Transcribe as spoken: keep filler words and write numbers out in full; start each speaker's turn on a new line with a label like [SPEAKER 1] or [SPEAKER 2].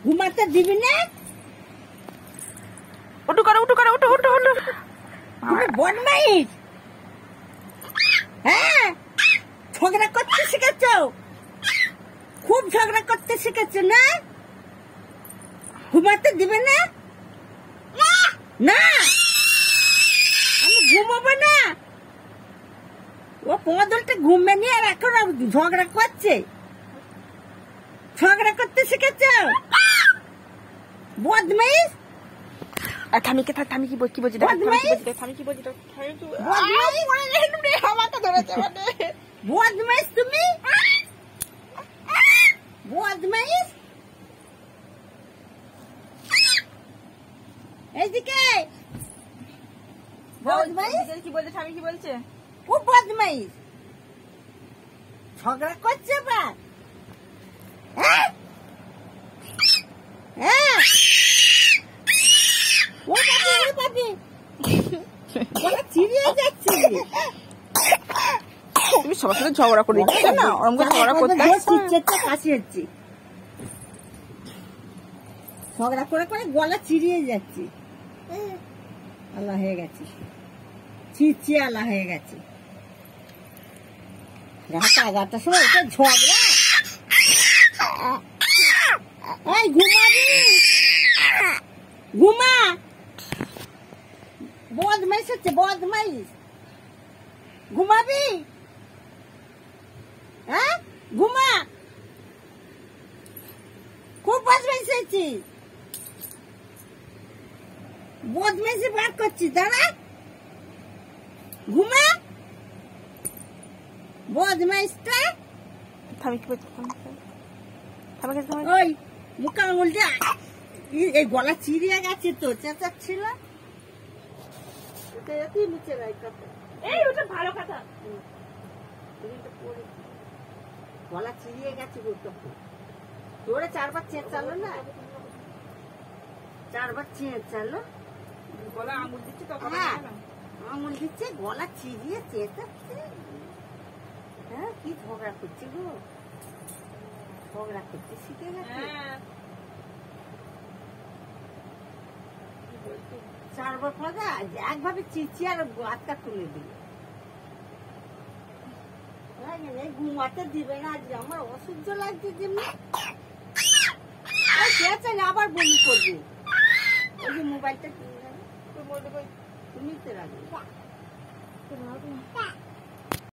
[SPEAKER 1] ঘুমাতে দিবি না?
[SPEAKER 2] উঠু করো উঠু করো উঠু উঠু উঠু
[SPEAKER 1] বদমাইশ। হ্যাঁ, ঝগড়া করতে শিখেছ, খুব ঝগড়া করতে শিখেছ না? ঘুমাতে দিবে না? না, আমি ঘুমাবো না। ও পদলটা ঘুমবে নি আর এখন ঝগড়া করছে। ঝগড়া করতে শিখেছ বদমাইশ।
[SPEAKER 2] আর থামিকে থাক, থামি কি বল, কি বলছি দেখ, থামি কি বলছি দেখ, থামি কি বলছি দেখ, থামি কি বলছি আমাকে ধরেছে মানে
[SPEAKER 1] বদমাইশ তুমি, বদমাইশ। এইদিকে বদমাইশ।
[SPEAKER 2] কি বলছে থামি কি বলছে?
[SPEAKER 1] খুব বদমাইশ, ঝগড়া করছে বা। হ্যাঁ হ্যাঁ, ও বাবি ও বাবি গলা চিরিয়ে যাচ্ছে।
[SPEAKER 2] তুমি সবার সাথে ঝগড়া করে দিচ্ছ না, ওরকম করে ঝগড়া করতে
[SPEAKER 1] আসছে, কাশি হচ্ছে, ঝগড়া করে করে গলা চিরিয়ে যাচ্ছে। আল্লাহ হয়ে গেছে, চিচি আল্লাহ হয়ে গেছে। গাটা গাটা সময় এটা ঝগড়া। এই ঘুমাবি, ঘুমা। বদমাইশ হচ্ছে, বদমাইশ। ঘুমাবি? হ্যাঁ, ঘুমা। খুব বদমাইশ হয়েছি, বদমাইশি বার করছি, দাঁড়া। ঘুমা, বদমাইশটা।
[SPEAKER 2] থামি কি বলছে?
[SPEAKER 1] ওই মুখা আঙুল যা, এই গলা চিরিয়ে গেছে তো, চেঁচাচ্ছিল।
[SPEAKER 2] ভালো কথা,
[SPEAKER 1] গলা চিরিয়ে গেছে, তোরে চারবার চেঁচালো না, চারবার চেঁচালো।
[SPEAKER 2] গলা আঙুল দিচ্ছে তো,
[SPEAKER 1] হ্যাঁ আঙুল দিচ্ছে, গলা চিরিয়ে চেঁচাচ্ছে। হ্যাঁ, কি ঝগড়া করছে গো, ঝগড়া করতে শিখে গেছে। চারবার কথা একভাবে চিচি আর হাতটা তুলে দিল। ঘুমাতে দিবে না, আজ আমার অসহ্য লাগছে। যেমনি আবার বমি করবে। ওই যে মোবাইলটা তুমি তো রাখবে।